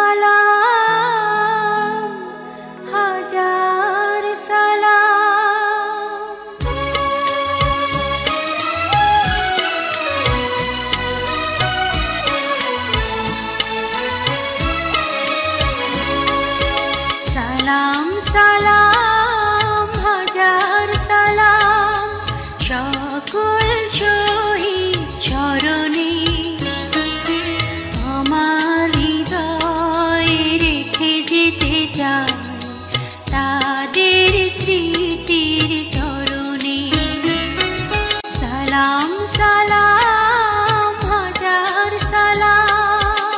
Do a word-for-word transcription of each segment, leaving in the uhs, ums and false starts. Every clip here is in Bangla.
সালাম হাজার সালাম সালাম সালাম হাজার সালাম সকল শহীদ চরণে আমার হৃদয়ে রেখে যেতে চাই তাদের স্মৃতির চরণে সালাম সালাম হাজার সালাম।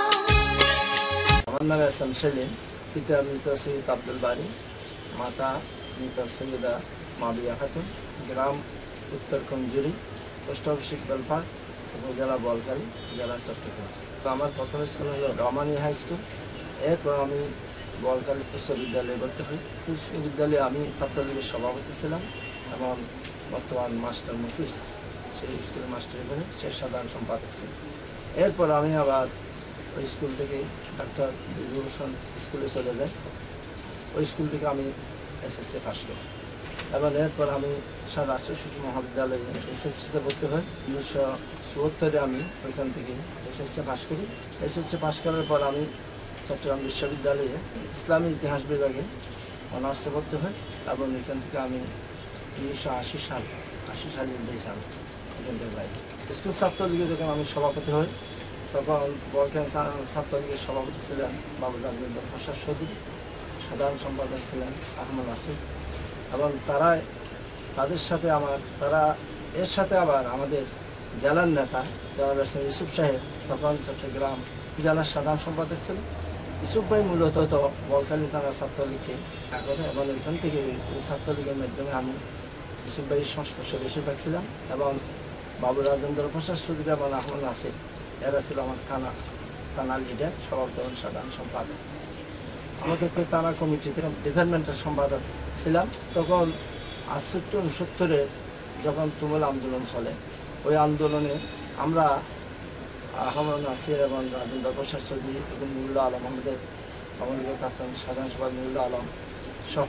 আমার নাম এস এম সেলিম, পিতা মৃত সৈয়দ আব্দুল বারী, মাতা মৃত সৈয়দা মাবিয়া খাতুন, গ্রাম উত্তর কঞ্জুরি, পোস্ট অফিস ইকবালপাড়, উপজেলা বোয়ালখালী, জেলা চট্টগ্রাম। আমার প্রথম স্কুল হল রমানী হাই স্কুল। এরপর আমি বোয়ালখালী উচ্চ বিদ্যালয়ে ভর্তি হই। উচ্চ বিদ্যালয়ে আমি ছাত্রলীগের সভাপতি ছিলাম এবং বর্তমান মাস্টার মফিজ সেই স্কুলের মাস্টার এখানে সে সাধারণ সম্পাদক ছিল। এরপর আমি আবার ওই স্কুল থেকে ডাক্তার বিভূষণ স্কুলে চলে যাই। ওই স্কুল থেকে আমি এসএসসি পাস করি এবং এরপর আমি সারা রাষ্ট্র শিশু মহাবিদ্যালয়ে এসএসসিতে ভর্তি হই। উনিশশো চুয়াত্তরে আমি ওইখান থেকে এসএসসি পাস করি। এসএসসি পাস করার পর আমি চট্টগ্রাম বিশ্ববিদ্যালয়ে ইসলামী ইতিহাস বিভাগে অনার্সে ভর্তি হই এবং এখান থেকে আমি উনিশশো আশি সাল আশি সালে ইন্ডিয়ান এখান থেকে বাইরে স্কুল ছাত্রলীগে যখন আমি সভাপতি হই তখন বোয়ালখালী ছাত্রলীগের সভাপতি ছিলেন বাবু রাজেন্দ্র প্রসাদ চৌধুরী, সাধারণ সম্পাদক ছিলেন আহমদ আসিফ এবং তারা তাদের সাথে আমার তারা এর সাথে আবার আমাদের জেলার নেতা জনাব এস এম ইউসুফ সাহেব তখন চট্টগ্রাম জেলার সাধারণ সম্পাদক ছিলেন। ইউসুফ ভাই মূলত তো বোয়ালখালী থানা ছাত্রলীগকে করে এবং এখান থেকে ওই ছাত্রলীগের মাধ্যমে আমি ইউসুফ ভাইয়ের সংস্পর্শে বেশিরভাগ ছিলাম এবং বাবু রাজেন্দ্র প্রসাদ চৌধুরী এবং আহমদ আসিফ এরা ছিল আমার থানা থানা লিডার, সভাপতি এবং সাধারণ সম্পাদক। আমাদের তো থানা কমিটিতে ডিপার্টমেন্টের সম্পাদক ছিলাম। তখন আটষট্টি উনসত্তরে যখন তুমুল আন্দোলন চলে, ওই আন্দোলনে আমরা আহমদ নাসির এবং রাজেন্দ্র প্রসাদ চৌধুরী এবং নুরুল্লাহ আলম, আমাদের আমাদের প্রাক্তন সাধারণ সম্পাদক নুরুল্লাহ আলম সহ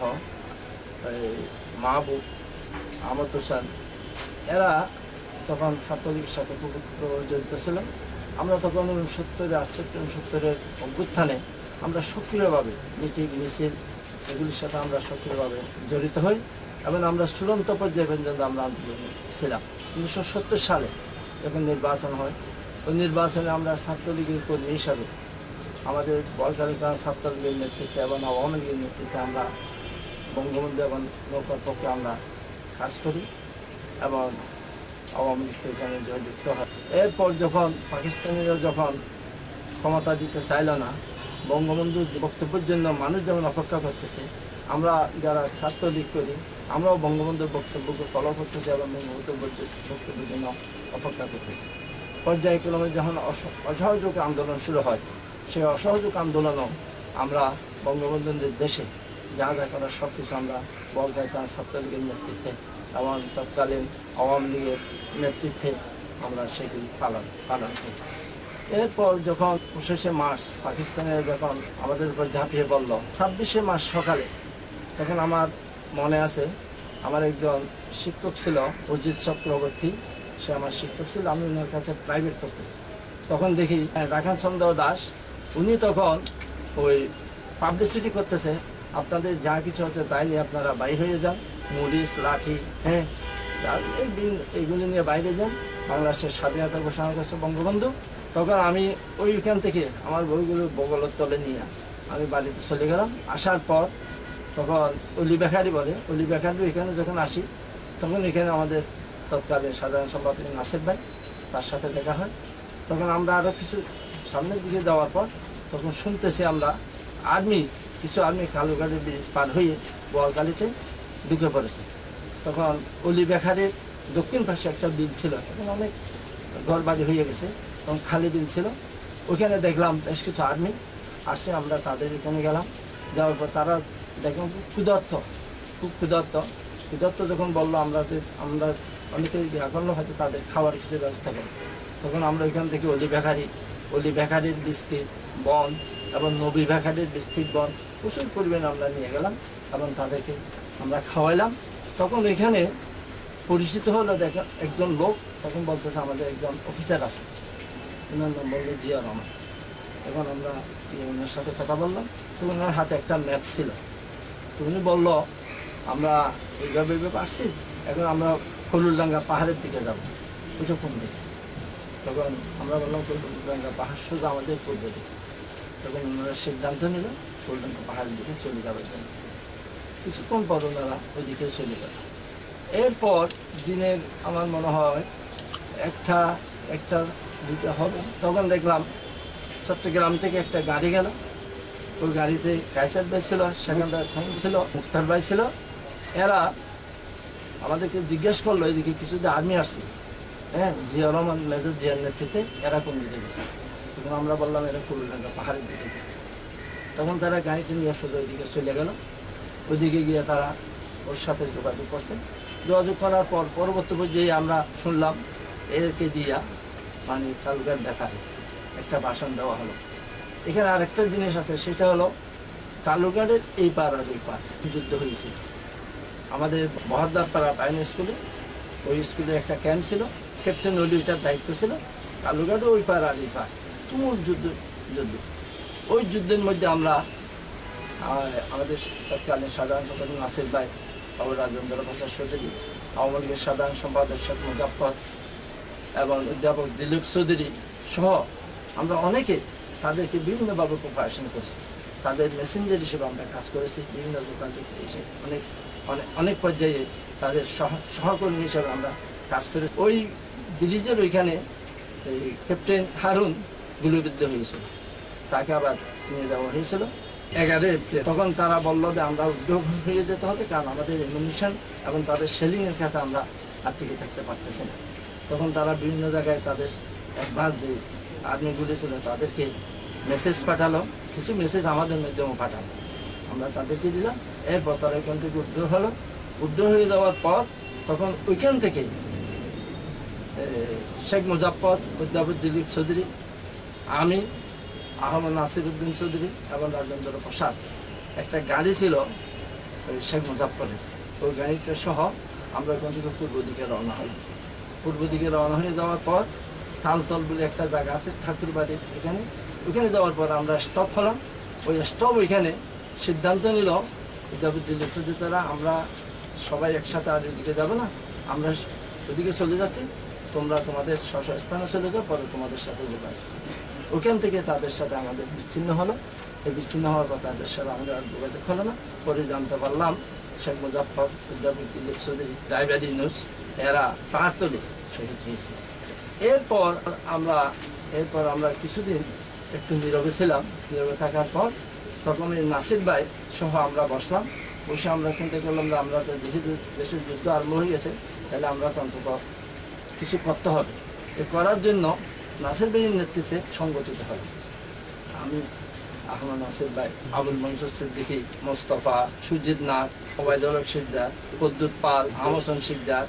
মাহবুব আহমদ হোসেন এরা তখন ছাত্রলীগের সাথে খুব জড়িত ছিলেন। আমরা তখন উনসত্তরে আটষট্টি উনসত্তরের অভ্যুত্থানে আমরা সক্রিয়ভাবে মিটিং মিছিল এগুলির সাথে আমরা সক্রিয়ভাবে জড়িত হই এবং আমরা চূড়ান্ত পর্যায়ে পর্যন্ত আমরা আন্দোলনে ছিলাম। উনিশশো সত্তর সালে যখন নির্বাচন হয়, ওই নির্বাচনে আমরা ছাত্রলীগের কর্মী হিসাবে আমাদের বোয়ালখালী থানা ছাত্রলীগের নেতৃত্বে এবং আওয়ামী লীগের নেতৃত্বে আমরা বঙ্গবন্ধু এবং নৌকার পক্ষে আমরা কাজ করি এবং আওয়ামী লীগ এখানে জয়যুক্ত হয়। এরপর যখন পাকিস্তানিরা যখন ক্ষমতা দিতে চাইল না, বঙ্গবন্ধুর বক্তব্যের জন্য মানুষ যেমন অপেক্ষা করতেছে, আমরা যারা ছাত্রলীগ করি আমরাও বঙ্গবন্ধুর বক্তব্যকে ফলো করতেছি এবং বঙ্গবন্ধুর বক্তব্যের জন্য অপেক্ষা করতেছি। পর্যায়ক্রমে যখন অসহযোগ আন্দোলন শুরু হয়, সেই অসহযোগ আন্দোলনও আমরা বঙ্গবন্ধুর নির্দেশে যা যা করার সব কিছু আমরা বোয়ালখালী থানা ছাত্রলীগের নেতৃত্বে এবং তৎকালীন আওয়ামী লীগের নেতৃত্বে আমরা সেগুলি পালন পালন করি। এরপর যখন পঁচিশে মার্চ পাকিস্তানের যখন আমাদের উপর ঝাঁপিয়ে পড়ল, ছাব্বিশে মার্চ সকালে তখন আমার মনে আছে আমার একজন শিক্ষক ছিল অজিত চক্রবর্তী, সে আমার শিক্ষক ছিল, আমি ওনার কাছে প্রাইভেট পড়তেছি। তখন দেখি রাখান চন্দ্র দাস উনি তখন ওই পাবলিসিটি করতেছে, আপনাদের যা কিছু আছে তাই নিয়ে আপনারা বাইরে হয়ে যান, মরিচ লাঠি হ্যাঁ এইগুলি নিয়ে বাইরে যান, বাংলাদেশের স্বাধীনতা ঘোষণা করছে বঙ্গবন্ধু। তখন আমি ওইখান থেকে আমার বইগুলো বগলের তলে নিয়ে আমি বাড়িতে চলে গেলাম। আসার পর তখন অলি বেকারি বলে, অলি বেকারি এখানে যখন আসি তখন এখানে আমাদের তৎকালীন সাধারণ সম্পাদক নাসির ভাই, তার সাথে দেখা হয়। তখন আমরা আরও কিছু সামনের দিকে যাওয়ার পর তখন শুনতেছি আমরা আর্মি কিছু আর্মি কালুগাড়ি ব্রিজ পার হয়ে বোয়ালখালীতে ঢুকে পড়েছে। তখন অলি বেকারির দক্ষিণ পাশে একটা বিল ছিল, তখন অনেক ঘর বাড়ি হয়ে গেছে, তখন খালি বিল ছিল। ওইখানে দেখলাম বেশ কিছু আর্মি আসে, আমরা তাদের এখানে গেলাম। যাওয়ার পর তারা দেখলাম খুব ক্ষুধার্ত খুব ক্ষুধার্ত ক্ষুধার্ত যখন বললো আমরা আমরা অনেকে ইয়া করলো হয়তো তাদের খাওয়ার কিছু ব্যবস্থা করি। তখন আমরা ওইখান থেকে অলি বেকারি অলি বেকারির বিস্কিট বন এবং নবী ভাখাটের বিস্তৃত বন প্রচুর পরিমাণে আমরা নিয়ে গেলাম এবং তাদেরকে আমরা খাওয়াইলাম। তখন এখানে পরিচিত হলো দেখা একজন লোক, তখন বলতেছে আমাদের একজন অফিসার আছে, ওনার নাম বললো জিয়া রহমান। তখন আমরা ওনার সাথে কথা বললাম, তো ওনার হাতে একটা ম্যাপ ছিল। তো উনি বললো আমরা এইভাবে এইভাবে আসছি, এখন আমরা হলুলডাঙ্গা পাহাড়ের দিকে যাব, ওইটা কোন দিকে? তখন আমরা বললাম হলুলডাঙ্গা পাহাড় সোজা আমাদের পূর্ব দিকে। তখন ওনারা সিদ্ধান্ত নিল হলুলডাঙ্গা পাহাড়ের দিকে চলে যাওয়ার জন্য। কিছুক্ষণ পর ওনারা ওই দিকে চলে গেল। এরপর দিনের আমার মনে হয় একটা একটা দুটো হবে, তখন দেখলাম চট্টগ্রাম থেকে একটা গাড়ি গেল। ওই গাড়িতে কায়সার ভাই ছিল, সেখানকার খান ছিল, মুক্তার ভাই ছিল। এরা আমাদেরকে জিজ্ঞেস করলো এদিকে কিছু যে আর্মি আসছে, হ্যাঁ, জিয়া রহমান মেজর জিয়ার নেতৃত্বে, এরা কোন দিকে গেছে? তখন আমরা বললাম এরা হলুলডাঙ্গা পাহাড়ের দিকে গেছে। তখন তারা গাড়িটি নিয়ে সোজা ওইদিকে চলে গেল। ওইদিকে গিয়ে তারা ওর সাথে যোগাযোগ করছে। যোগাযোগ করার পর পরবর্তী পর্যায়ে আমরা শুনলাম এরকে দিয়া মানে কালুঘাট বেতারে একটা ভাষণ দেওয়া হলো। এখানে আরেকটা জিনিস আছে, সেটা হলো কালুঘাটের এই পার আর ওই পার যুদ্ধ হয়েছিল। আমাদের বহদ্দারপাড়া প্রাইমারি স্কুলে, ওই স্কুলে একটা ক্যাম্প ছিল, ক্যাপ্টেন ওইটার দায়িত্ব ছিল। কালুঘাটও ওই পার আর এই পার তুমুল যুদ্ধ যুদ্ধ ওই যুদ্ধের মধ্যে আমরা আমাদের তৎকালীন সাধারণ সম্পাদক নাসির ভাই, আবার রাজেন্দ্র প্রসাদ চৌধুরী, আওয়ামী লীগের সাধারণ সম্পাদক শেখ মুজাফফর এবং অধ্যাপক দিলীপ চৌধুরী সহ আমরা অনেকে তাদেরকে বিভিন্নভাবে প্রিপারেশন করেছি। তাদের মেসেঞ্জার হিসেবে আমরা কাজ করেছি, বিভিন্ন যোগাযোগ হিসেবে অনেক অনেক অনেক পর্যায়ে তাদের সহ সহকর্মী হিসেবে আমরা কাজ করি। ওই ব্রিজের ওইখানে এই ক্যাপ্টেন হারুন গুলিবিদ্ধ হয়েছিল, তাকে আবার নিয়ে যাওয়া হয়েছিল এগারোই এপ্রিল। তখন তারা বললো যে আমরা উদ্যোগ হয়ে যেতে হবে, কারণ আমাদের এমিউনিশন এবং তাদের সেলিংয়ের কাছে আমরা আর টিকে থাকতে পারতেছি না। তখন তারা বিভিন্ন জায়গায় তাদের অ্যাডভান্স যে আর্মিগুলি ছিল তাদেরকে মেসেজ পাঠালো, কিছু মেসেজ আমাদের মাধ্যমেও পাঠালো, আমরা তাদেরকে দিলাম। এরপর তারা ওইখান থেকে উদ্যোগ হলো। উদ্যোগ হয়ে যাওয়ার পর তখন ওইখান থেকে শেখ মুজাফফর, অধ্যাপক দিলীপ চৌধুরী, আমি, আহমদ নাসির উদ্দিন চৌধুরী এবং রাজেন্দ্র প্রসাদ, একটা গাড়ি ছিল ওই শেখ মুজাফফরের, ওই গাড়িটা সহ আমরা ওখান থেকে পূর্ব দিকে রওনা হই। পূর্ব দিকে রওনা হয়ে যাওয়ার পর তালতল বলে একটা জায়গা আছে ঠাকুরবাড়ির এখানে, ওইখানে যাওয়ার পর আমরা স্টপ হলাম। ওই স্টপ ওইখানে সিদ্ধান্ত নিল অধ্যাপক দিলীপ চৌধুরী তারা, আমরা সবাই একসাথে আর এদিকে যাবো না, আমরা ওইদিকে চলে যাচ্ছি, তোমরা তোমাদের স্ব স্থানে চলে যাও, পরে তোমাদের সাথে যোগাযোগ। ওখান থেকে তাদের সাথে আমাদের বিচ্ছিন্ন হলো। এই বিচ্ছিন্ন হওয়ার পর তাদের সাথে আমাদের আর যোগাযোগ হলো না। পরে জানতে পারলাম শেখ মুজাফফর, অধ্যাপক দিলীপ চৌধুরী, ড্রাইভারি নিউজ, এরা পাহাড়তলে শহীদ হয়েছে। এরপর আমরা এরপর আমরা কিছুদিন একটু নীরবে ছিলাম। নীরবে থাকার পর তখন এই নাসির ভাই সহ আমরা বসলাম। বসে আমরা চিন্তা করলাম যে আমরা তো যেহেতু দেশের যুদ্ধ আরম্ভ হয়ে গেছে, তাহলে আমরা তো অন্তত কিছু করতে হবে। এ করার জন্য নাসির ভাইয়ের নেতৃত্বে সংগঠিত হবে। আমি, আহমদ নাসির ভাই, আবুল মনসুর সিদ্দিকী, মোস্তফা, সুজিত নাথ, ওবায়দুল হক শিকদার, কদ্দুত পাল, আমসন শিকদার,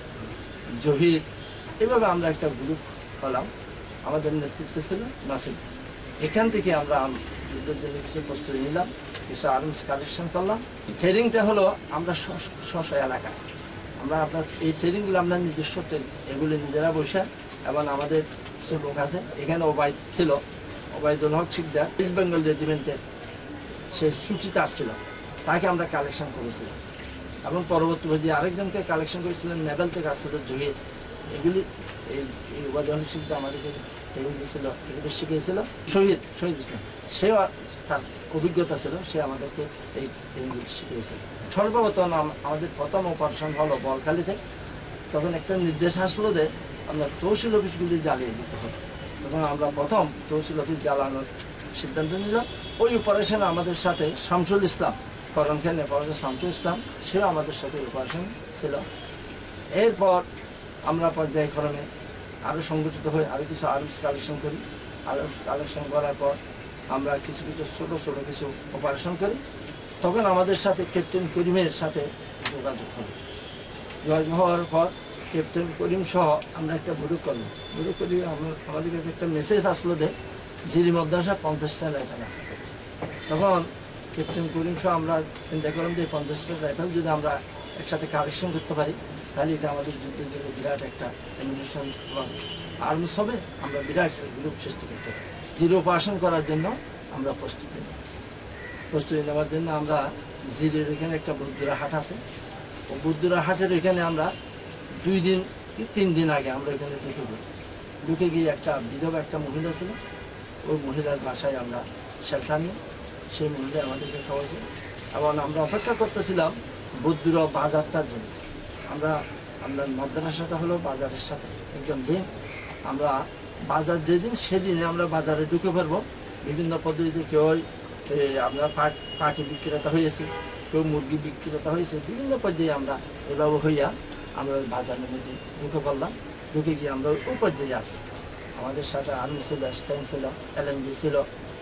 জহির, এভাবে আমরা একটা গ্রুপ হলাম। আমাদের নেতৃত্বে ছিল নাসির। এখান থেকে আমরা যুদ্ধের জন্য কিছু প্রস্তুতি নিলাম, কিছু আর্মস কালেকশন করলাম। ট্রেনিংটা হলো আমরা স্ব স্ব এলাকায় আমরা আপনার এই ট্রেনিংগুলো আমরা নিজস্ব ট্রেনিং, এগুলি নিজেরা বসে, এবং আমাদের কিছু লোক আছে এখানে। ওবায়দ ছিল, ওবায়দুল হক শিকদার, ইস্ট বেঙ্গল রেজিমেন্টের, সে ছুটিতে আসছিল, তাকে আমরা কালেকশন করেছিলাম। এবং পরবর্তী পর্যায়ে আরেকজনকে কালেকশন করেছিলেন, নেভেল থেকে আসছিল জহির। এগুলি এই ওবায়দুল হক শিকদার আমাদেরকে ট্রেনিং দিয়েছিল, এগুলি শিখিয়েছিল। শহীদ শহীদ ইসলাম, সেও তার অভিজ্ঞতা ছিল, সে আমাদেরকে এই ট্রেনিংগুলি শিখিয়েছিল। সর্বপ্রথম আমাদের প্রথম অপারেশন হলো বলখালিতে। তখন একটা নির্দেশ আসলো যে আমরা তহসিল অফিসগুলি জ্বালিয়ে দিতে হবে। তখন আমরা প্রথম তহসিল অফিস জ্বালানোর সিদ্ধান্ত নিলাম। ওই অপারেশনে আমাদের সাথে শামসুল ইসলাম, করণ খান নেপালের শামসুল ইসলাম, সেও আমাদের সাথে অপারেশন ছিল। এরপর আমরা পর্যায়ক্রমে আরও সংগঠিত হয়ে আরও কিছু আর্মস কালেকশন করি। আর্মস কালেকশন করার পর আমরা কিছু কিছু ছোটো ছোটো কিছু অপারেশন করি। তখন আমাদের সাথে ক্যাপ্টেন করিমের সাথে যোগাযোগ হলো। যোগাযোগ হওয়ার পর ক্যাপ্টেন করিম সহ আমরা একটা বৈঠক করলাম। বৈঠক করি আমাদের কাছে একটা মেসেজ আসলো যে জিরি মাদ্রাসা পঞ্চাশটা রাইফেল আছে, তখন ক্যাপ্টেন করিম সহ আমরা চিন্তা করলাম যে পঞ্চাশটা রাইফেল যদি আমরা একসাথে কালেকশন করতে পারি তাহলে এটা আমাদের যুদ্ধের জন্য বিরাট একটা অ্যামিউনিশন এবং আর্মস হবে, আমরা বিরাট গ্রুপ সৃষ্টি করতে পারি। জিরো অপারেশন করার জন্য আমরা প্রস্তুতি নিই। প্রস্তুতি নেওয়ার জন্য আমরা জিরের এখানে একটা বুদ্ধুরা হাট আছে, ও বুদ্ধুরা হাটের এখানে আমরা দুই দিন কি তিন দিন আগে আমরা এখানে ঢুকে পড়ি। ঢুকে গিয়ে একটা বিধবা একটা মহিলা ছিল, ওই মহিলার বাসায় আমরা শেল্টার নিই। সেই মহিলা আমাদেরকে খাওয়াইছে এবং আমরা অপেক্ষা করতেছিলাম বুদ্ধুরা বাজারটার জন্য। আমরা আমরা মাদ্রাসাটা হলো বাজারের সাথে একদম দিন, আমরা বাজার যেদিন সেদিনে আমরা বাজারে ঢুকে পারবো। বিভিন্ন পদ্ধতিতে কেউ আপনার পাট পাটি বিক্রেতা হয়েছে, কেউ মুরগি বিক্রেতা হয়েছে, বিভিন্ন পর্যায়ে আমরা এভাবে হইয়া আমরা ওই বাজারের মধ্যে ঢুকে পড়লাম। ঢুকে গিয়ে আমরা ওই পর্যায়ে আছি। আমাদের সাথে আর্মি ছিল, স্ট্যান্ড ছিল, এলএমজি ছিল,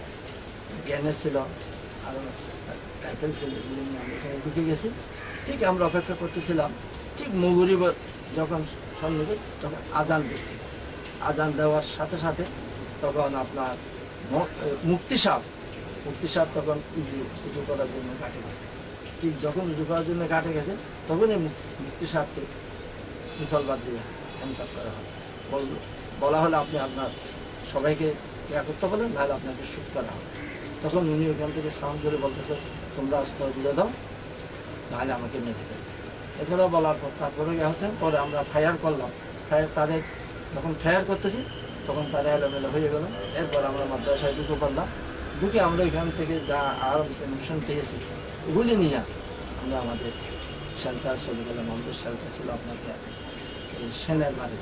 গ্যানের ছিল, আরও রাইফেল ছিল, এগুলো নিয়ে আমরা এখানে ঢুকে গেছি। ঠিক আমরা অপেক্ষা করতেছিলাম, ঠিক মুগুরি যখন সন্নিকট তখন আজান দিচ্ছে। আজান দেওয়ার সাথে সাথে তখন আপনার মুক্তি সাহ মুক্তি সাহ তখন উজু উজু করার জন্য কাটে গেছে। ঠিক যখন উজু করার জন্য কাটে গেছে তখনই মুক্তি সাহকে মুসলবাদ দিয়ে হ্যান্ডসাপ করা হয়। বল বলা হলো আপনি আপনার সবাইকে ইয়া করতে বলেন, নাহলে আপনাকে শ্যুট করা হবে। তখন উনি ওখান থেকে সাউন্ড করে বলতেছে তোমরা অস্ত্র দিয়ে দাও, নাহলে আমাকে মেরে ফেলছে। এছাড়াও বলার পর তারপরে ইয়ে হচ্ছে, পরে আমরা ফায়ার করলাম। ফায়ার তাদের যখন ফায়ার করতেছি তখন তারা এলোমেলো হয়ে গেল। এরপর আমরা মাদ্রাসায় ঢুকে পড়লাম। ঢুকে আমরা এখান থেকে যা আরও মিশন পেয়েছি ওগুলি নিয়ে আমরা আমাদের শেল্টার চলে গেলাম। আমাদের শেল্টার ছিল আপনাকে এই সেনের বাড়ি,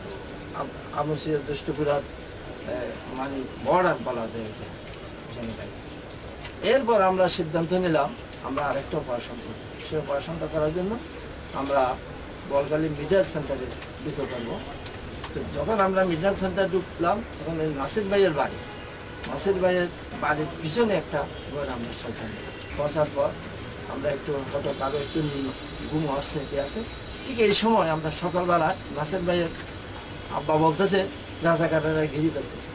আবশ্যক দুষ্টপুরাত মানে বর্ডার বলা যায় এটা সেনের বাড়ি। এরপর আমরা সিদ্ধান্ত নিলাম আমরা আরেকটা অপারেশন করব। সেই অপারেশনটা করার জন্য আমরা বলগালি মিডিয়াল সেন্টারে ঢুকে পারবো। তো যখন আমরা মিডিয়াল সেন্টার ঢুকলাম তখন এই নাসির ভাইয়ের বাড়ি, নাসির ভাইয়ের বাড়ির পিছনে একটা ঘর আমরা শেল্টার নিলাম। পৌঁছার পর আমরা একটু হয়তো কারো একটু ঘুম আসছে কি আছে। ঠিক এই সময় আমরা সকালবেলা নাসির ভাইয়ের আব্বা বলতেছে রাজাকারেরা ঘিরে ফেলতেছে।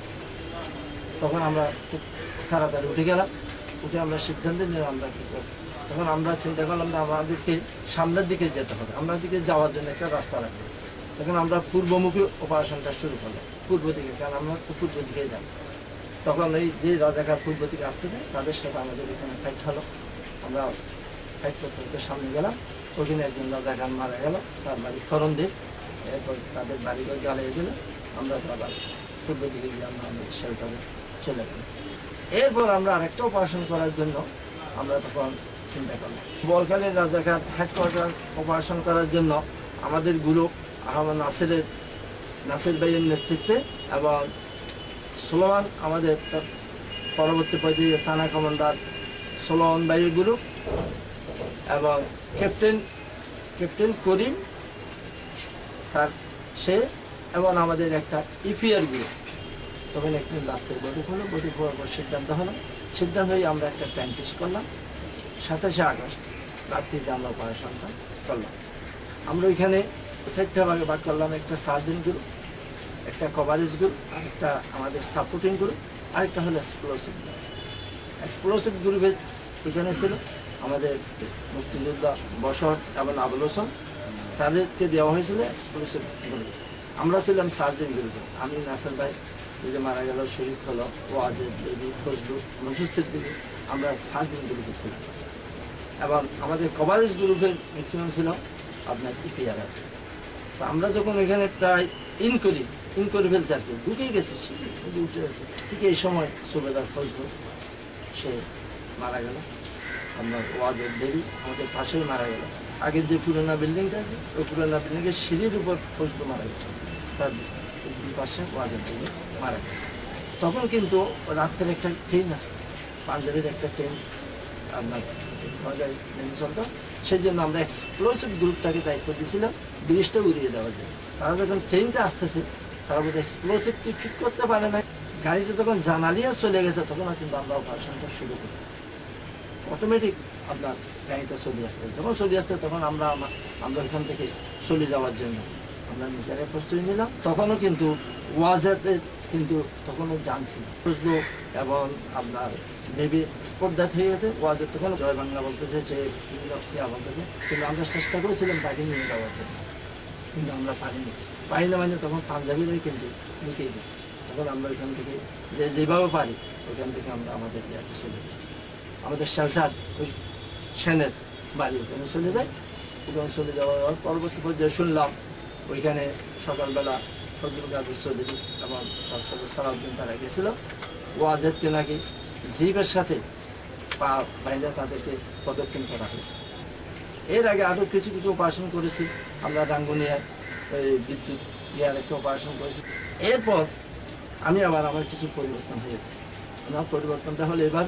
তখন আমরা খুব তাড়াতাড়ি উঠে গেলাম। উঠে আমরা সিদ্ধান্ত নিলাম আমরা কী করব। তখন আমরা চিন্তা করলাম যে আমাদেরকে সামনের দিকে যেতে হবে, আমরা দিকে যাওয়ার জন্য একটা রাস্তা রাখবো। তখন আমরা পূর্বমুখী অপারেশনটা শুরু করলাম, পূর্ব দিকে, কারণ আমরা তো পূর্ব দিকে যাব। তখন এই যে রাজাকার পূর্ব দিকে আসতেছে তাদের সাথে আমাদের এখানে ফাইট হলো। আমরা ফাইট করতে করতে সামনে গেলাম। ওখানে একজন রাজাকার মারা গেল, তার বাড়ি করণদ্বীপ। এরপর তাদের বাড়িঘর জ্বালিয়ে দিল। আমরা তো আবার পূর্ব দিকে গিয়ে আমরা আমাদের শেল্টারে চলে গেলাম। এরপর আমরা আরেকটা অপারেশন করার জন্য আমরা তখন চিন্তা করলাম বলখালীর রাজাকার হেডকোয়ার্টার অপারেশন করার জন্য আমাদের গ্রুপ আহমদ নাসিরের নাসির ভাইয়ের নেতৃত্বে এবং সোলোমান আমাদের পরবর্তী পর্যায়ে থানা কমান্ডার সোলোমান ভাইয়ের গ্রুপ এবং ক্যাপ্টেন ক্যাপ্টেন করিম তার সে এবং আমাদের একটা ইফিয়ার গ্রুপ। তখন একদিন রাত্রে বৈঠক হলো। বৈঠক হওয়ার পর সিদ্ধান্ত হলো, সিদ্ধান্ত হয়ে আমরা একটা টাইম ফিক্স করলাম সাতাশে আগস্ট রাত্রিতে আমরা অপারেশনটা করলাম। আমরা ওইখানে চারটা ভাগে ভাগ করলাম, একটা সার্জেন্ট গ্রুপ, একটা কভারেজ গ্রুপ, আরেকটা আমাদের সাপোর্টিং গ্রুপ, আরেকটা হলো এক্সপ্লোসিভ গ্রুপ। এক্সপ্লোসিভ গ্রুপের এখানে ছিল আমাদের মুক্তিযোদ্ধা বসত এবং আবুল হোসেন, তাদেরকে দেওয়া হয়েছিল এক্সপ্লোসিভ গ্রুপ। আমরা ছিলাম সার্জেন্ট গ্রুপে। আমি নাসির ভাই যে মারা গেল, শহীদ হলো, ওয়াজেদ দেবী, ফজলু, মনসুর সিদ্দিকী, আমরা সার্জেন্ট গ্রুপে ছিলাম। এবং আমাদের কভারেজ গ্রুপের ম্যাক্সিমাম ছিল আপনার ইপিআর। তো আমরা যখন এখানে প্রায় ইন করি ইন করে ফেলছি আর কি, ঢুকেই গেছি উঠে ঠিক এই সময় সুবেদার ফজলু সে মারা গেল। আপনার ওয়াজেদ দেবী আমাদের পাশেই মারা গেল। আগের যে পুরোনো বিল্ডিংটা আছে ওই পুরোনো বিল্ডিংয়ের সিঁড়ির উপর ফজলু মারা গেছে, তার দুই পাশে ওয়াজেদ দেবী মারা গেছে। তখন কিন্তু রাত্রের একটা ট্রেন আসতো, পাঞ্জাবের একটা ট্রেন আপনার মেনে চলতো। সেই জন্য আমরা এক্সপ্লোসিভ গ্রুপটাকে দায়িত্ব দিয়েছিলাম ব্রিজটা উড়িয়ে দেওয়ার জন্য। তারা যখন ট্রেনটা আসতেছে তারা বোধহয় এক্সপ্লোসিভটি ফিট করতে পারে না, গাড়িটা যখন জানালিও চলে গেছে তখন কিন্তু আমরা অপারেশনটা শুরু করি। অটোমেটিক আপনার গাড়িটা চলে আসতে যখন চলে আসতে তখন আমরা আমরা ওইখান থেকে চলে যাওয়ার জন্য আমরা নিজেরাই প্রস্তুতি নিলাম। তখনও কিন্তু ওয়াজেদকে কিন্তু তখন জানছি বুঝলো এবং আপনার মেবি স্পর্ধা হয়ে গেছে ওয়াজের তখন জয় বাংলা বলতেছে সে ইয়া বলতেছে, কিন্তু আমরা চেষ্টা করেছিলাম তাকে নিয়ে যাওয়ার জন্য, কিন্তু আমরা পারিনি পারি না মানে তখন পাঞ্জাবিরাই কিন্তু লুকিয়ে গেছি। তখন আমরা ওইখান থেকে যে যেভাবে পারি ওইখান থেকে আমরা আমাদের ইয়াতে চলে যাই, আমাদের শেল্টার ওই সেনের বাড়ি ওখানে চলে যাই। ওখানে চলে যাওয়ার পরবর্তী পর্যায়ে শুনলাম ওইখানে সকালবেলা ফজলুল কাদের চৌধুরী এবং তার সাথে সালাউদ্দিন তারা গেছিল ওয়াজেরতে নাকি জিপের সাথে পা বাইরে তাদেরকে প্রদক্ষিণ করা হয়েছে। এর আগে আরও কিছু কিছু অপারেশন করেছি আমরা রাঙ্গুনিয়ায়, ওই বিদ্যুৎ ইয়ার একটা অপারেশন করেছি। এরপর আমি আবার আমার কিছু পরিবর্তন হয়েছে। আমার পরিবর্তনটা হলো এভাবে,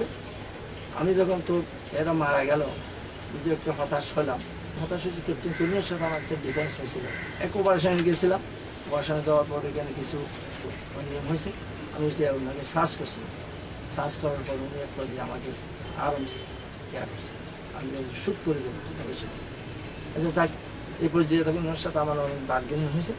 আমি যখন তো এরা মারা গেল নিজে একটু হতাশ হলাম। হতাশ হয়েছে ক্যাপ্টেন কর্মীর সাথে আমার একটা ডিফেন্স হয়েছিল, এক অপারেশনে গিয়েছিলাম। অপারেশনে যাওয়ার পর এখানে কিছু নিয়ম হয়েছে, আমি ওনাকে সার্চ করছিলাম। সার্চ করার পর উনি এক পর্যায়ে আমাকে আরামস ইয়া করছে, আমি শ্যুট করে দেবো কীভাবে সেটা। আচ্ছা যাক, এই পর্যায়ে তখন ওনার সাথে আমার অনেক বার্গেনিং হয়েছে।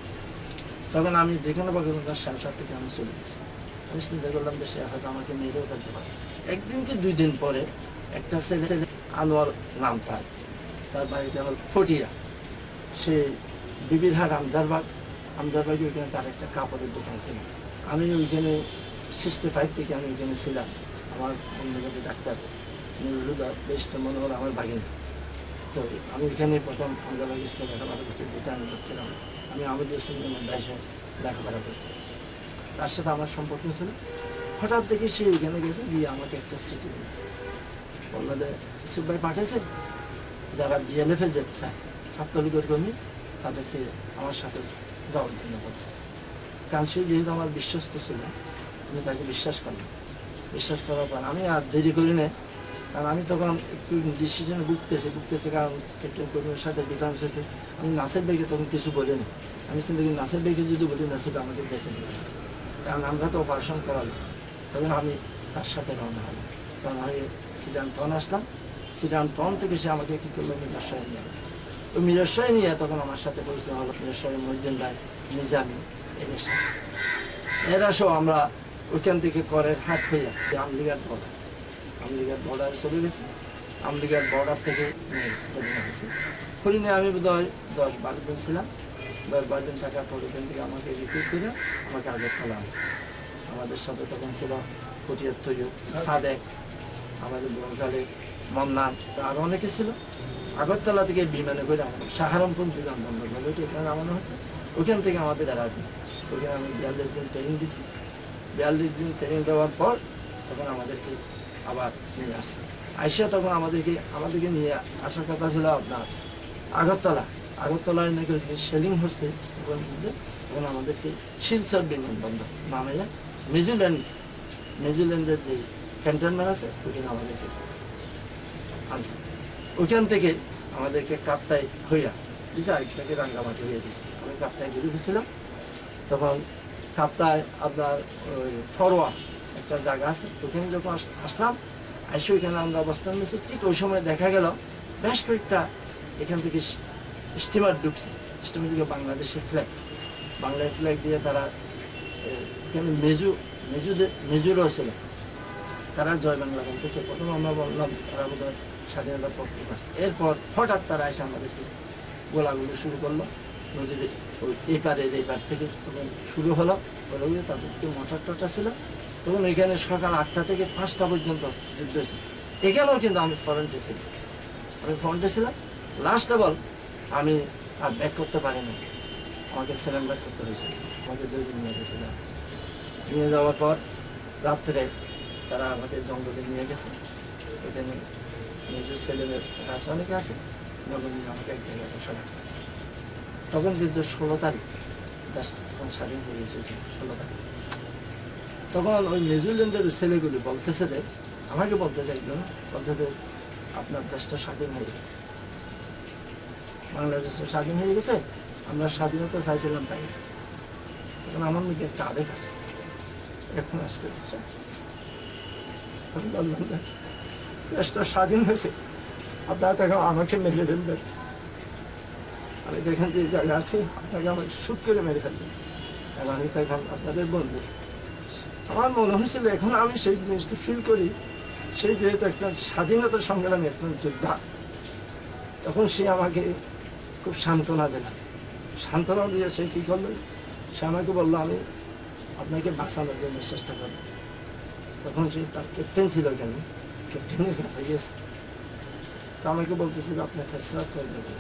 তখন আমি যেখানে পাখি ওনার শেল্টার থেকে আমি চলে গেছি। আমি চিন্তা করলাম যে সে হয়তো আমাকে মেরেও ফেলতে পারে। একদিন কি দুই দিন পরে একটা ছেলে আনোয়ার নাম তার, তার বাড়িটা হল ফটিয়া, সে বিবিরহাট আমদারবাগ, আমদারবাগে ওইখানে তার একটা কাপড়ের দোকান ছিল। আমি ওইখানে সিক্সটি ফাইভ থেকে আমি ওইখানে ছিলাম। আমার বন্ধুবান্ধব ডাক্তার নুরুল্লাহ বেশটা মনে হলো আমার বাগিনা। তো আমি ওইখানে প্রথম আমদারবাগ স্কুলে লেখাপড়া করছি, যেটা আমি করছিলাম। আমি আমাদের সঙ্গে মধ্যে লেখাপড়া করছি, তার সাথে আমার সম্পর্ক ছিল। হঠাৎ দেখি সে ওইখানে গেছে, গিয়ে আমাকে একটা সিটি দিল, বললো যে ইসুফ ভাই পাঠিয়েছে যারা বিএলএফে যেতে চায় ছাত্রলীগের কর্মী তাদেরকে আমার সাথে যাওয়ার জন্য বলছে। কারণ সে যেহেতু আমার বিশ্বস্ত ছিল, আমি তাকে বিশ্বাস করলাম। বিশ্বাস করার পর আমি আর দেরি করি না, কারণ আমি তখন একটু ডিসিশনে ভুগতেছি ভুগতেছি কারণ ক্যাপ্টেন কর্মীর সাথে ডিফারেন্স হয়েছে। আমি নাসির ভাইকে তখন কিছু বলিনি। আমি চিন্তা করি নাসির ভাইকে যদি বলি নাসির ভাই আমাকে যেতে দেবে না, কারণ আমরা তো অপারেশন করালো। তখন আমি তার সাথে রওনা হলাম। তখন আমি সিডান টন আসলাম। সিডান টন থেকে সে আমাকে কী করলো মিরাশয়ে নিয়ে গেল। ওই মিরাশয়ে নিয়ে তখন আমার সাথে পরিচয় হলো মিরাশয়ে মহিউদ্দিন রায়, নিজামি, এদের সাথে। এরা সহ আমরা ওইখান থেকে করের হাট হইয়া আমলিগার বর্ডার আমলিগার বর্ডারে চলে গেছি। আমলিগার বর্ডার থেকে নিয়ে গেছি হরিণে গেছি। হরিণে আমি বোধ হয় দশ বারো দিন ছিলাম। দশ বারো দিন থাকার পর ওইখান থেকে আমাকে রিক্রুট করে আমাকে আগরতলা আছে। আমাদের সাথে তখন ছিল ফটিয়ার তৈয়ব, সাদেক, আমাদের বঙ্গালে মন্নান, আরও অনেকে ছিল। আগরতলা থেকে বিমানে করে আমাদের সাহারানপুর বিমানবন্দর বলে ওইটা ওখানে নামানো হতো। ওইখান থেকে আমাদের আসবে। ওইখানে আমি বিয়াল্লিশ দিন ট্রেনিং দিছি। বিয়াল্লিশ দিন ট্রেনিং দেওয়ার পর তখন আমাদেরকে আবার নিয়ে আসছে। আইসা তখন আমাদেরকে আমাদেরকে নিয়ে আসার কথা ছিল আপনার আগরতলা। আগরতলায় নাকি সেলিং হচ্ছে ওখান মধ্যে। তখন আমাদেরকে শিলচর বিমানবন্দর নামাইয়া নিউজিল্যান্ড নিউজিল্যান্ডের যে ক্যান্টনমেন্ট আছে ওইখানে আমাদেরকে আনছে। ওইখান থেকে আমাদেরকে কাপ্তাই হইয়া দিচ্ছে, আরেকটাকে রাঙ্গামাটি হয়ে দিচ্ছে। আমি কাপ্তায় ঘুরে গেছিলাম। তখন কাপ্তায় আপনার ওই ফরোয়া একটা জায়গা আছে, ওখানে যখন আসলাম এসে ওইখানে আমরা অবস্থান নিয়েছি। ঠিক ওই সময় দেখা গেল বেশ কয়েকটা এখান থেকে স্টিমার ঢুকছে। স্টিমার দিকে বাংলাদেশের ফ্ল্যাগ, বাংলার ফ্ল্যাগ দিয়ে তারা এখানে মেজু মেজুদের মেজুরও ছিল, তারা জয় বাংলা বলতেছে। প্রথম আমরা বললাম তারা বোধহয় স্বাধীনতার পক্ষে। এরপর হঠাৎ তারা এসে আমাদেরকে গোলাগুলি শুরু করলো। নদীর ওই এই পারের এই পার থেকে তখন শুরু হলো গোলাগুলি। তাদের থেকে মোটর টোটা ছিল। তখন ওইখানে সকাল আটটা থেকে পাঁচটা পর্যন্ত যুদ্ধ হয়েছিল। এখানেও কিন্তু আমি ফ্রন্টে ছিলাম আমি ফ্রন্টে ছিলাম লাস্ট বল আমি আর ব্যাক করতে পারিনি, আমাকে সারেন্ডার করতে হয়েছে। আমাকে দুই দিন নিয়ে গেছিলাম। নিয়ে যাওয়ার পর রাত্রে তারা আমাকে জঙ্গলে নিয়ে গেছে। ওইখানে নিজের ছেলেমেয়ের আছে, অনেকে আছে, জঙ্গলে নিয়ে আমাকে এক জায়গায় বসে রাখছে। তখন কিন্তু ষোলো তারিখ জাস্ট তখন স্বাধীন হয়ে গেছে। ষোলো তারিখ তখন ওই নিউজিল্যান্ডের ছেলেগুলি বলতেছে যে আমাকে বলতে চাইল না, বলছে যে আপনার দেশটা স্বাধীন হয়ে গেছে, বাংলাদেশ স্বাধীন হয়ে গেছে, আমরা স্বাধীনতা চাইছিলাম তাই। তখন আমার মধ্যে একটা আবেগ আসছে, এখন আসতেছে স্যার। আমি বললাম না, দেশটা স্বাধীন হয়েছে, আপনারা তখন আমাকে মেরে ফেলবেন। আমি তো এখান থেকে জায়গা আছি, আপনাকে আমাকে শুট করে মেরে ফেলবেন। এবং আমি তখন আপনাদের বন্ধু, আমার মনে হয়েছিল এখন আমি সেই জিনিসটা ফিল করি, সেই যেহেতু একটা স্বাধীনতা সংগ্রামী একজন যোদ্ধা, তখন সে আমাকে খুব সান্ত্বনা দিল। সান্ত্বনা দিয়ে সে কী করলো, সে আমাকে বললো আমি আপনাকে বাঁচানোর জন্য চেষ্টা করব। তখন সে তার ক্যাপ্টেন ছিল কেন, ক্যাপ্টেনের কাছে গেছে, তো আমাকে বলতেছিল আপনি ফেসরা করে দেবেন,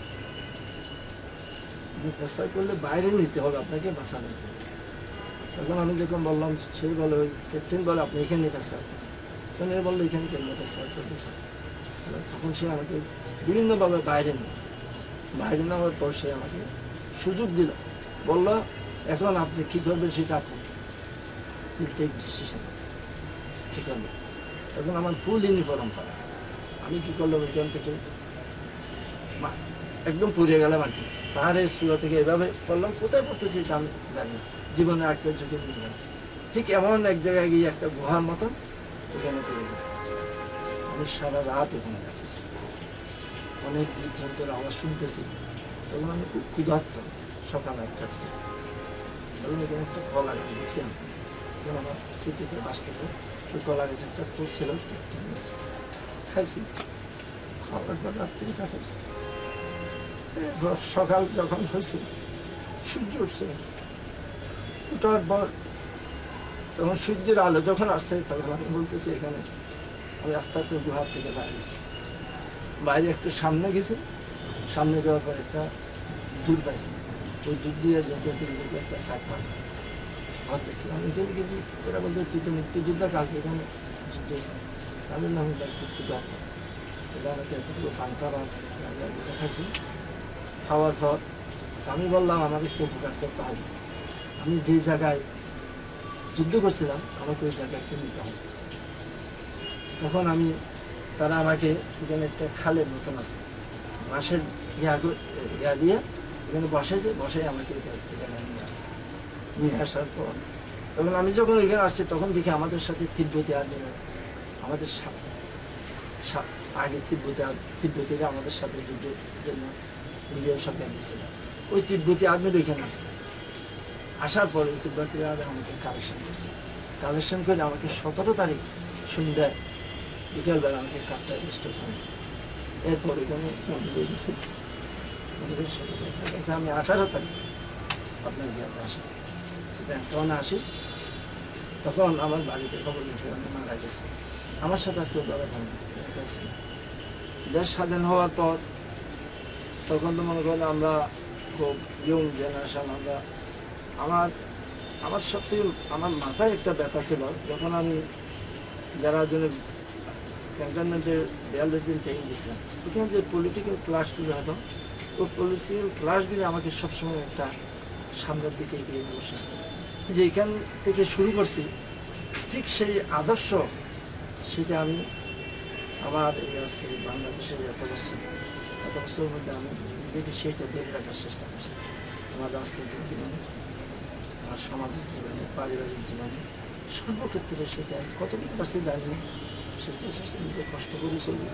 ফেসরা করলে বাইরে নিতে হবে আপনাকে বাঁচানোর জন্য। তখন আমি যখন বললাম, সেই বলে ওই ক্যাপ্টেন বলে আপনি এখানে ফেসরা করেন, তখন এ বললো এখানে কেন ফেসরা করতেছে। তখন সে আমাকে বিভিন্নভাবে বাইরে নিল, বাইরে নেওয়ার পর সে আমাকে সুযোগ দিল, বললো এখন আপনি কী করবেন সেটা আপনি টেক ডিসিশন কী করবেন। তখন আমার ফুল ইউনিফর্ম করা, আমি কী করলাম ওইখান থেকে একদম পুড়িয়ে গেলাম আর কি, পাহাড়ের চূড়া থেকে এভাবে করলাম, কোথায় পড়তেছি এটা আমি জানি, জীবনে একটা যুগে নিলাম। ঠিক এমন এক জায়গায় গিয়ে একটা গুহার মতন ওখানে পড়ে গেছে। আমি সারা রাত ওখানে কাটিয়েছি, অনেক জীবজন্তুর আওয়াজ শুনতেছি। তখন আমি খুব ক্ষুধার্ত, সকাল একটা থেকে, তখন এখানে একটা কলা গাছ দেখছি আমি, তখন আমার স্মৃতিতে বাঁচতেছে। ওই কলা গাছ একটা তোর ছিল, খাইছি, খাওয়ার পর রাত্রি কাটাইছি। এরপর সকাল যখন হয়েছে, সূর্য উঠছে, উঠার পর তখন সূর্যের আলো যখন আসছে, তখন আমি বলতেছি এখানে আমি আস্তে আস্তে গুহার থেকে বাইরে গেছি। বাইরে একটু সামনে গেছি, সামনে যাওয়ার পর একটা দূর পাইছি, ওই দূর দিয়ে যেতে যেতে একটা সাইকেল ঘর দেখছি। আমি এখানে গেছি, এরা বলতে তুই তো মুক্তিযোদ্ধা, কালকে এখানে যুদ্ধ হয়েছে। আমি বললাম আমি একটু গল্প, এটা আমাকে একটু ফান্তা বা কিছু খাইছি। খাওয়ার পর আমি বললাম আমাকে একটু উপকার করতে হবে, আমি যে জায়গায় যুদ্ধ করছিলাম আমাকে ওই জায়গায় একটু নিতে হবে। তখন আমি, তারা আমাকে এখানে একটা খালের মতন আছে, বাঁশের ইয়া ইয়া দিয়ে এখানে বসেছে, বসে আমাকে ওই জায়গায় নিয়ে আসছে। নিয়ে আসার পর তখন আমি যখন ওইখানে আসছি, তখন দেখি আমাদের সাথে তিব্বতী আর্মিরা, আমাদের আগে তিব্বতী তিব্বতীরা আমাদের সাথে যুদ্ধের জন্য ইন্ডিয়ান সরকার দিয়েছিল, ওই তিব্বতী আর্মির ওইখানে আসছে। আসার পরে ওই তিব্বতীরা আমাকে কালেকশন করছে, কালেকশন করে আমাকে সতেরো তারিখ সন্ধ্যায় বিকেলবেলা আমাকে কাপ্তায় স্টেশন আছে। এরপর এখানে মন্দিরে গেছি, মন্দিরের সাথে আমি আঠারো তারিখ আপনার বিয়াতে আসি, সেটা তখন আসি। তখন আমার বাড়িতে খবর গেছে আমি মারা গেছে, আমার সাথে আর কেউ বলা হয় দেশ স্বাধীন হওয়ার পর। তখন তো মনে করেন আমরা খুব ইয়ং জেনারেশন, আমরা আমার আমার সবচেয়ে আমার মাথায় একটা ব্যথা ছিল, যখন আমি যারা জন্য ক্যান্টনমেন্টের বিয়াল্লিশ দিন ট্রেনিং দিয়েছিলাম, ওখানে যে পলিটিক্যাল ক্লাসগুলো হতো, ওই পলিটিক্যাল ক্লাসগুলি আমাকে সবসময় একটা সামনের দিকে এগিয়ে নেওয়ার চেষ্টা করে। যে এখান থেকে শুরু করছি, ঠিক সেই আদর্শ সেটা আমি আমার এই আজকে বাংলাদেশের এত বছর এত বছরের মধ্যে আমি নিজেকে সেইটা ধরে রাখার চেষ্টা করছি। আমার রাজনৈতিক জীবনে, আমার সামাজিক জীবনে, পারিবারিক জীবনে, সর্বক্ষেত্রে সেটা আমি কতটুকু পারছি জানি না, সেটা চেষ্টা নিজে কষ্ট করে চলবে,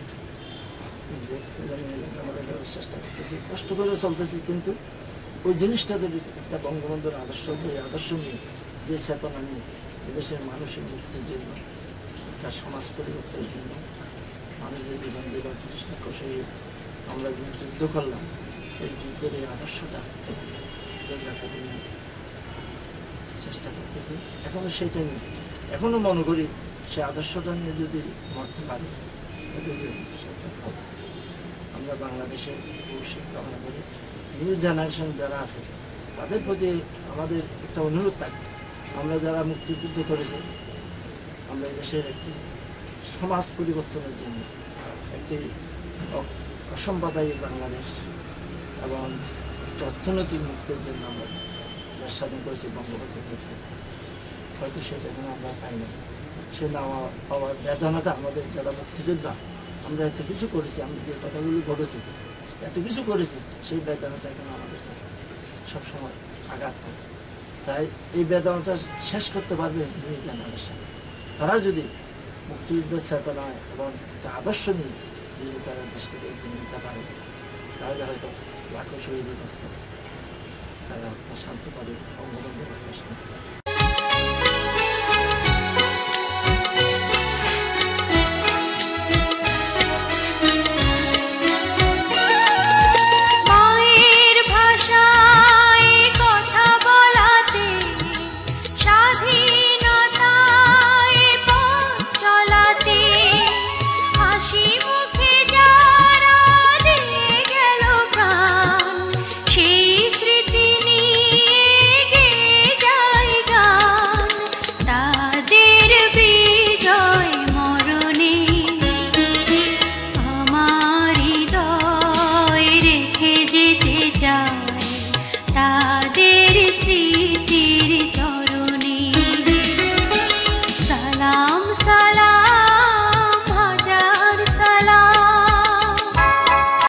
নিজের ছেলে মেয়ে আমাদের দেওয়ার চেষ্টা করতেছি, কষ্ট করে চলতেছি। কিন্তু ওই জিনিসটা যদি একটা বঙ্গবন্ধুর আদর্শ, যে আদর্শ নিয়ে, যে চেতনা নিয়ে এদেশের মানুষের মুক্তির জন্য, একটা সমাজ পরিবর্তনের জন্য, মানুষ যে জীবন দেবার চেষ্টা করছে, আমরা যে যুদ্ধ করলাম, এই যুদ্ধের এই আদর্শটা রাখার জন্য চেষ্টা করতেছি। এখনো সেটা নিয়ে এখনো মনে করি সে আদর্শটা নিয়ে যদি মরতে পারি, সেটা আমরা বাংলাদেশের ভবিষ্যৎ কামনা করি। নিউ জেনারেশন যারা আছে তাদের প্রতি আমাদের একটা অনুরোধ থাকবে, আমরা যারা মুক্তিযুদ্ধ করেছি, আমরা দেশের একটি সমাজ পরিবর্তনের জন্য, একটি অসাম্প্রদায়িক বাংলাদেশ এবং একটি অর্থনৈতিক মুক্তির জন্য আমরা দেশ স্বাধীন করেছি বঙ্গবন্ধুর নেতৃত্বে। হয়তো সেটা এখন আমরা পাই না, সে না পাওয়ার বেদনাটা আমাদের যারা মুক্তিযোদ্ধা, আমরা এত কিছু করেছি, আমরা যে কথাগুলি ঘটেছি, এত কিছু করেছি, সেই বেদনাটা এখন আমাদের কাছে সবসময় আঘাত করে। তাই এই বেদনাটা শেষ করতে পারবে নিউ জেনারেশন। তারা যদি মুক্তিযুদ্ধের চেতনা এবং একটা আদর্শ নিয়ে যদি তারা দেশটাকে এগিয়ে নিতে পারে, তাহলে হয়তো লাখো শহীদের রক্ত তারা শান্তি পাবে, বঙ্গবন্ধুর রক্ত শান্তি পাবে।